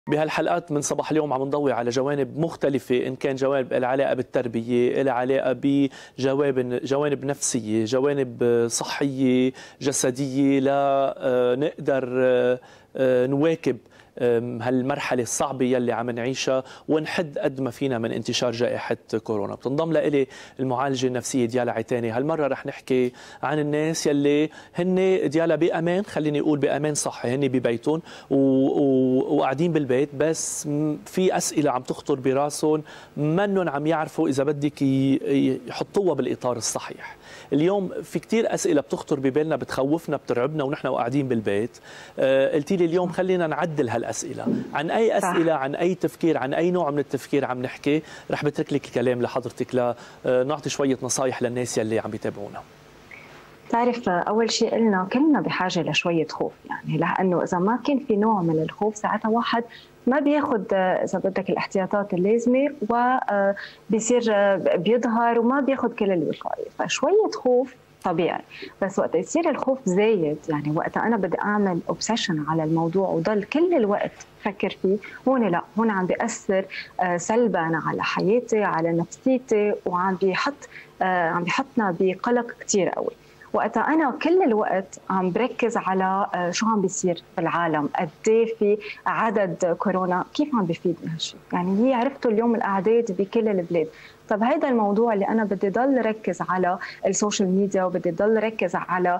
بهالحلقات من صباح اليوم عم نضوي على جوانب مختلفة، إن كان جوانب لها علاقة بالتربية، لها علاقة بجوانب نفسية، جوانب صحية جسدية، لا نقدر نواكب هالمرحلة الصعبة يلي عم نعيشها ونحد قد ما فينا من انتشار جائحة كورونا. بتنضم لإلي المعالجة النفسية ديالا عتاني. هالمرة رح نحكي عن الناس يلي هن ديالا بأمان، خليني أقول بأمان صحي، هن ببيتهم وقاعدين بالبيت، بس في أسئلة عم تخطر براسهم منهم عم يعرفوا إذا بدك يحطوها بالإطار الصحيح. اليوم في كتير أسئلة بتخطر ببالنا، بتخوفنا، بترعبنا ونحن وقاعدين بالبيت. قلتي لي اليوم خلينا نعدل هالأسئلة. عن أي أسئلة، عن أي تفكير، عن أي نوع من التفكير عم نحكي؟ رح بترك لك الكلام لحضرتك لنعطي شوية نصايح للناس يلي عم بيتابعونا. تعرف، أول شيء قلنا كلنا بحاجة لشوية خوف، يعني لأنه إذا ما كان في نوع من الخوف ساعتها واحد ما بياخد إذا بدك الاحتياطات اللازمة وبيصير بيظهر وما بياخد كل الوقاية، فشوية خوف طبيعي. بس وقت يصير الخوف زايد، يعني وقت أنا بدي أعمل أوبسيشن على الموضوع وضل كل الوقت فكر فيه، هون لا، هون عم بيأثر سلبا على حياتي، على نفسيتي، وعم بيحطنا بقلق كتير قوي. وقتها أنا كل الوقت عم بركز على شو عم بيصير بالعالم، قد في عدد كورونا، كيف عم بيفيدني هالشيء؟ يعني هي عرفتوا اليوم الأعداد بكل البلاد. طب هذا الموضوع اللي أنا بدي ضل ركز على السوشيال ميديا وبدي ضل ركز على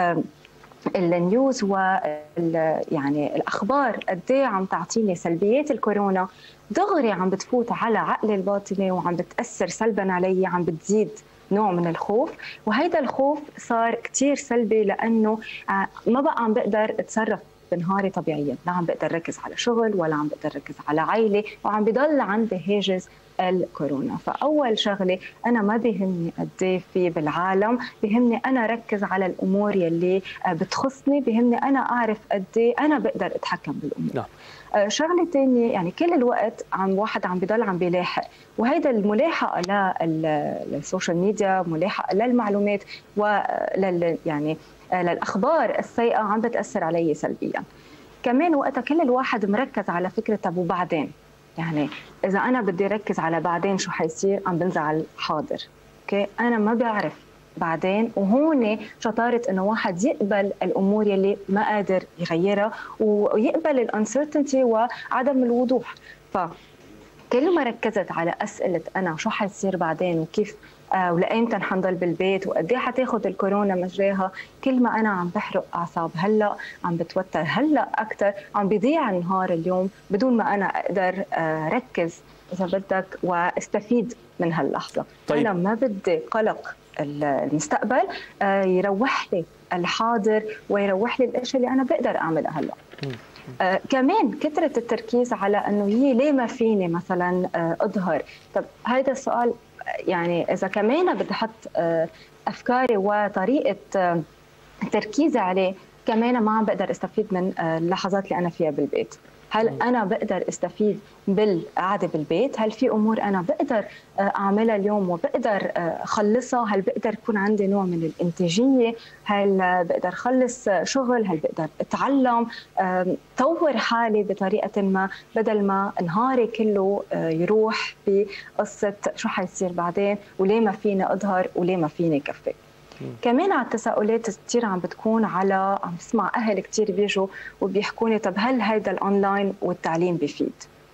النيوز يعني الأخبار قد عم تعطيني سلبيات الكورونا، دغري عم بتفوت على عقلي الباطني وعم بتأثر سلبا علي، عم بتزيد نوع من الخوف. وهيدا الخوف صار كتير سلبي لأنه ما بقى عم بقدر اتصرف بنهاري طبيعيا، لا عم بقدر ركز على شغل ولا عم بقدر ركز على عائلة، وعم بضل عندي هاجس الكورونا. فأول شغلة أنا ما بيهمني قد في بالعالم، بيهمني أنا ركز على الأمور يلي بتخصني، بيهمني أنا أعرف قد أنا بقدر أتحكم بالأمور. نعم. شغله ثانيه، يعني كل الوقت واحد عم بيضل عم بيلاحق، وهيدا الملاحقه للسوشيال ميديا، ملاحقه للمعلومات يعني للاخبار السيئه عم بتاثر علي سلبيا. كمان وقتها كل الواحد مركز على فكره طب وبعدين، يعني اذا انا بدي ركز على بعدين شو حيصير، عم بنزعل حاضر. اوكي، انا ما بعرف بعدين، وهون شطارة انه واحد يقبل الامور يلي ما قادر يغيرها، ويقبل الانسرتينتي وعدم الوضوح. فكل ما ركزت على اسئله انا شو حيصير بعدين وكيف ولأيمتى حنضل بالبيت وقد ايه حتاخذ الكورونا مجراها، كل ما انا عم بحرق اعصاب، هلا عم بتوتر، هلا اكثر عم بيضيع النهار اليوم بدون ما انا اقدر ركز اذا بدك واستفيد من هاللحظه. طيب. انا ما بدي قلق المستقبل يروح لي الحاضر ويروح لي الاشياء اللي انا بقدر اعملها هلا. كمان كثرة التركيز على انه هي ليه ما فيني مثلا اظهر. طب هذا السؤال، يعني اذا كمان بدي احط افكاري وطريقه تركيزي عليه، كمان ما عم بقدر استفيد من اللحظات اللي انا فيها بالبيت. هل أنا بقدر استفيد بالقعدة بالبيت؟ هل في أمور أنا بقدر أعملها اليوم وبقدر أخلصها؟ هل بقدر يكون عندي نوع من الإنتاجية؟ هل بقدر أخلص شغل؟ هل بقدر أتعلم؟ طور حالي بطريقة ما، بدل ما نهاري كله يروح بقصة شو حيصير بعدين وليه ما فيني أظهر وليه ما فيني كفي. كمان على التساؤلات كثير عم بتكون على، عم بسمع اهل كثير بيجوا وبيحكوني طب هل هيدا الاونلاين والتعليم بيفيد؟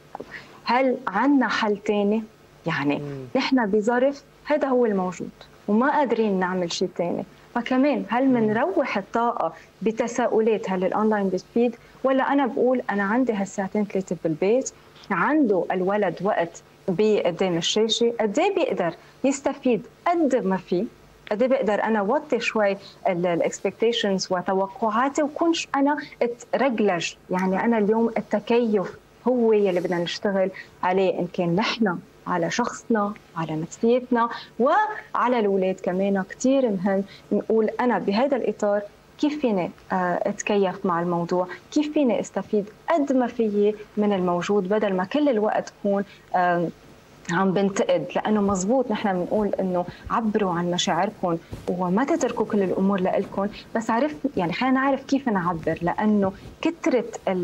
هل عندنا حل ثاني؟ يعني نحن بظرف هذا هو الموجود وما قادرين نعمل شيء ثاني، فكمان هل بنروح الطاقه بتساؤلات هل الاونلاين بيفيد؟ ولا انا بقول انا عندي هالساعتين ثلاثه بالبيت، عنده الولد وقت قدام الشاشه، قد ايه بيقدر يستفيد قد ما في، قد ايه بقدر انا وطي شوي الاكسبكتيشنز وتوقعاتي وكونش انا اترجلج. يعني انا اليوم التكيف هو يلي بدنا نشتغل عليه، ان كان نحن على شخصنا، على نفسيتنا، وعلى الاولاد كمان. كثير مهم نقول انا بهذا الاطار كيف فيني اتكيف مع الموضوع، كيف فيني استفيد قد ما فيي من الموجود، بدل ما كل الوقت كون عم بنتقد، لانه مزبوط نحن بنقول انه عبروا عن مشاعركم وما تتركوا كل الامور لإلكم، بس عرف يعني خلينا نعرف كيف نعبر، لانه كثره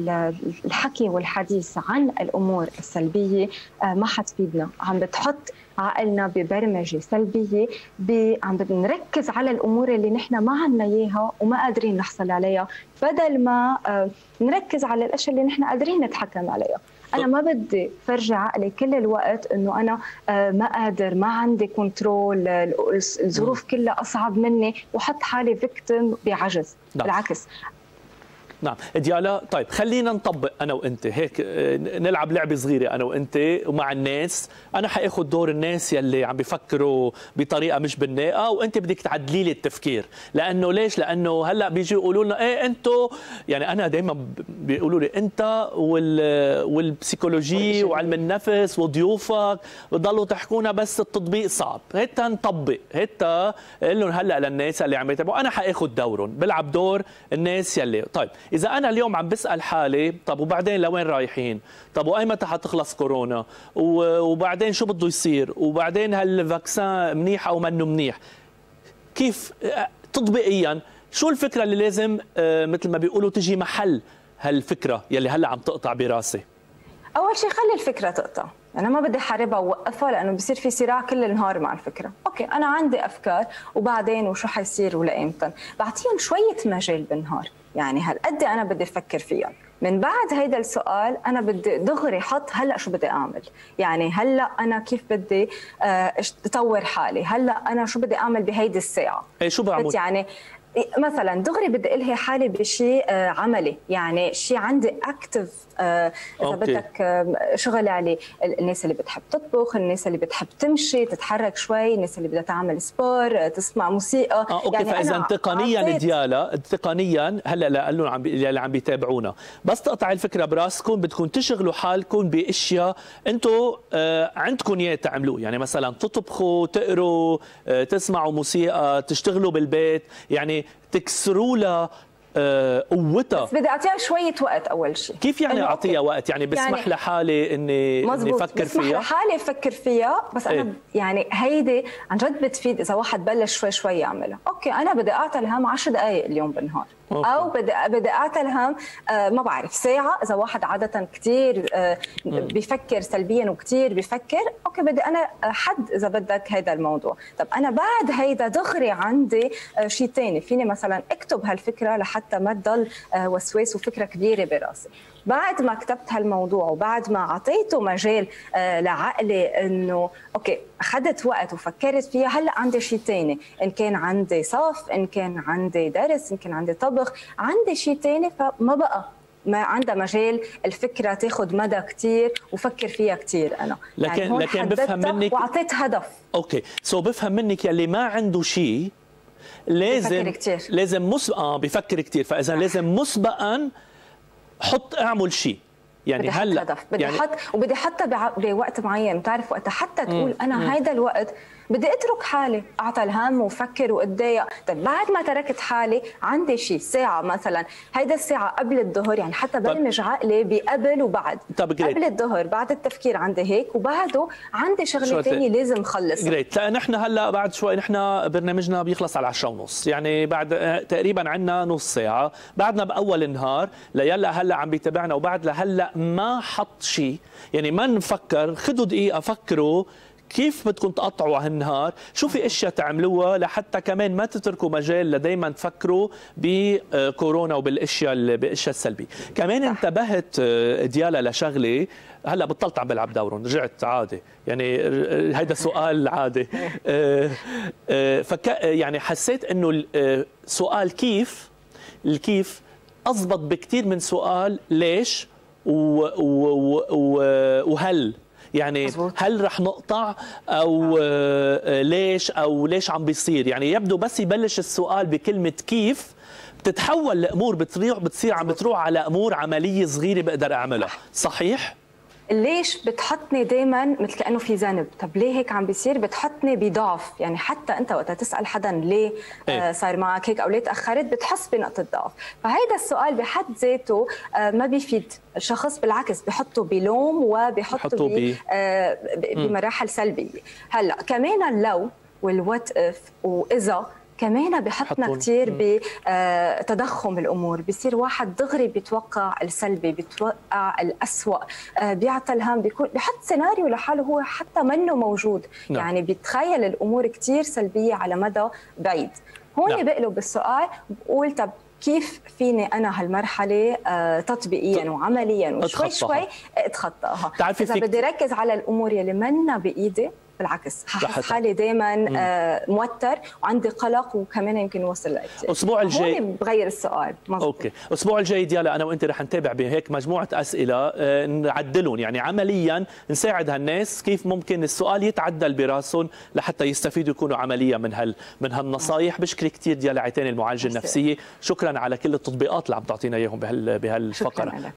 الحكي والحديث عن الامور السلبيه ما حتفيدنا، عم بتحط عقلنا ببرمجه سلبيه، عم بنركز على الامور اللي نحن ما عندنا اياها وما قادرين نحصل عليها، بدل ما نركز على الاشياء اللي نحن قادرين نتحكم عليها. أنا ما بدي فرجي عقلي كل الوقت إنه أنا ما قادر، ما عندي كنترول، الظروف كلها أصعب مني، وحط حالي فيكتيم بعجز. بالعكس. نعم ديالا، طيب خلينا نطبق انا وانت هيك، نلعب لعبه صغيره انا وانت ومع الناس. انا حاخذ دور الناس يلي عم بيفكروا بطريقه مش بناءه، وانت بدك تعدلي لي التفكير. لانه ليش؟ لانه هلا بيجي يقولوا لنا ايه انتم، يعني انا دائما بيقولوا لي انت والبسيكولوجي وعلم النفس وضيوفك بضلوا تحكونا بس التطبيق صعب. هيتا نطبق، هيتا قول لهم هلا للناس اللي عم يتابعوا انا حاخذ دورهم، بلعب دور الناس يلي. طيب إذا أنا اليوم عم بسأل حالي طب وبعدين لوين رايحين؟ طب وأيمتى حتخلص كورونا؟ وبعدين شو بده يصير؟ وبعدين هالفاكسان منيح أو منه منيح؟ كيف تطبيقيا شو الفكرة اللي لازم مثل ما بيقولوا تجي محل هالفكرة يلي هلا عم تقطع براسي؟ أول شيء خلي الفكرة تقطع. أنا ما بدي حاربها ووقفها، لأنه بصير في صراع كل النهار مع الفكرة. أوكي أنا عندي أفكار، وبعدين وشو حيصير ولأيمتى؟ بعطيهم شوية مجال بالنهار، يعني هالقد أنا بدي أفكر فيهم. من بعد هيدا السؤال أنا بدي دغري حط هلأ شو بدي أعمل، يعني هلأ أنا كيف بدي أطور حالي، هلأ أنا شو بدي أعمل بهيدي الساعة. إيه شو بعمل؟ يعني مثلا دغري بدي الهي حالي بشيء عملي، يعني شيء عندي اكتف، اذا بدك شغل عليه. الناس اللي بتحب تطبخ، الناس اللي بتحب تمشي تتحرك شوي، الناس اللي بدها تعمل سبور، تسمع موسيقى. اوكي يعني فاذا تقنيا ديالا، تقنيا هلا لهم اللي عم بيتابعونا، بس تقطع الفكره براسكم، بدكم تشغلوا حالكم باشياء انتم عندكم اياه تعملوه، يعني مثلا تطبخوا، تقروا، تسمعوا موسيقى، تشتغلوا بالبيت، يعني تكسروا لها قوتها. بس بدي اعطيها شويه وقت. اول شيء كيف يعني اعطيها وقت؟ يعني بسمح يعني لحالي اني افكر فيها، بسمح لحالي افكر فيها، بس انا يعني هيدي عن جد بتفيد اذا واحد بلش شوي شوي يعملها. اوكي انا بدي اعطي الهم 10 دقائق اليوم بالنهار، او بدي اعطي الهم ما بعرف ساعه. اذا واحد عاده كثير بيفكر سلبيا وكثير بيفكر، اوكي بدي انا حد اذا بدك هيدا الموضوع. طب انا بعد هيدا دغري عندي شيء ثاني، فيني مثلا اكتب هالفكره لحتى ما تضل وسواس وفكره كبيره براسي. بعد ما كتبت هالموضوع وبعد ما اعطيته مجال لعقلي انه اوكي اخذت وقت وفكرت فيها، هلا عندي شيء ثاني، ان كان عندي صف، ان كان عندي درس، ان كان عندي طبخ، عندي شيء ثاني، فما بقى ما عندها مجال الفكره تاخذ مدى كثير وفكر فيها كثير. انا لكن بفهم منك واعطيت هدف. اوكي بفهم منك يلي ما عنده شيء لازم بيفكر كثير، فاذا لازم مسبقا اعمل شيء، يعني هلا هدف بدي يعني وبدي احطها بوقت معين، بتعرف وقتها حتى تقول انا هيدا الوقت بدي اترك حالي اعطى الهم وفكر واتضايق. طيب بعد ما تركت حالي عندي شيء ساعه مثلا، هيدا الساعه قبل الظهر، يعني حتى برمج عقلي بقبل وبعد. قبل الظهر بعد التفكير عندي هيك، وبعده عندي شغله ثانيه لازم خلصها. جريت. لا نحن هلا بعد شوي، نحن برنامجنا بيخلص على 10:30، يعني بعد تقريبا عندنا نص ساعه، بعدنا باول النهار ليلا هلا عم بيتابعنا وبعد لهلا ما حط شيء، يعني ما نفكر. خذوا دقيقه فكروا كيف بدكم تقطعوا هالنهار، شو في اشياء تعملوها لحتى كمان ما تتركوا مجال لديما تفكروا بكورونا وبالاشياء السلبيه. كمان انتبهت ديالا لشغله، هلا بطلت عم بلعب دورهم، رجعت عادي، يعني هيدا سؤال عادي. يعني حسيت انه سؤال الكيف اضبط بكثير من سؤال ليش وهل، يعني مزبوط. هل رح نقطع او ليش، او ليش عم بيصير. يعني يبدو بس يبلش السؤال بكلمه كيف بتتحول لامور بتصير عم بتروح على امور عمليه صغيره بقدر اعملها. صحيح؟ ليش بتحطني دائما مثل كانه في ذنب؟ طب ليه هيك عم بيصير؟ بتحطني بضعف، يعني حتى انت وقت تسال حدا ليه صار معك هيك او ليه تاخرت بتحس بنقطه ضعف. فهيدا السؤال بحد ذاته ما بيفيد الشخص، بالعكس بحطه بلوم وبحطه بمراحل سلبيه. هلا كمان لو والوات اف واذا كمان بحطنا كثير بتضخم الامور، بصير واحد دغري بيتوقع السلبي، بيتوقع الأسوأ، بيعطى الهم، بيحط سيناريو لحاله هو حتى منه موجود. يعني بيتخيل الامور كثير سلبيه على مدى بعيد. هون بقلب السؤال بقول طب كيف فيني انا هالمرحله تطبيقيا وعمليا وشوي شوي اتخطاها؟ اذا بدي ركز على الامور يلي منا بايدي بالعكس هحس حالي دائما موتر وعندي قلق، وكمان يمكن يوصل لاكتئاب. الاسبوع الجاي هون بغير السؤال. مزبوط. اوكي، الاسبوع الجاي ديالا انا وانت رح نتابع بهيك مجموعه اسئله نعدلهم، يعني عمليا نساعد هالناس كيف ممكن السؤال يتعدل براسهم لحتى يستفيدوا يكونوا عمليا من هالنصائح. بشكرك كثير ديالا عيتاني المعالجه النفسيه، شكرا على كل التطبيقات اللي عم تعطينا اياهم بهالفقره.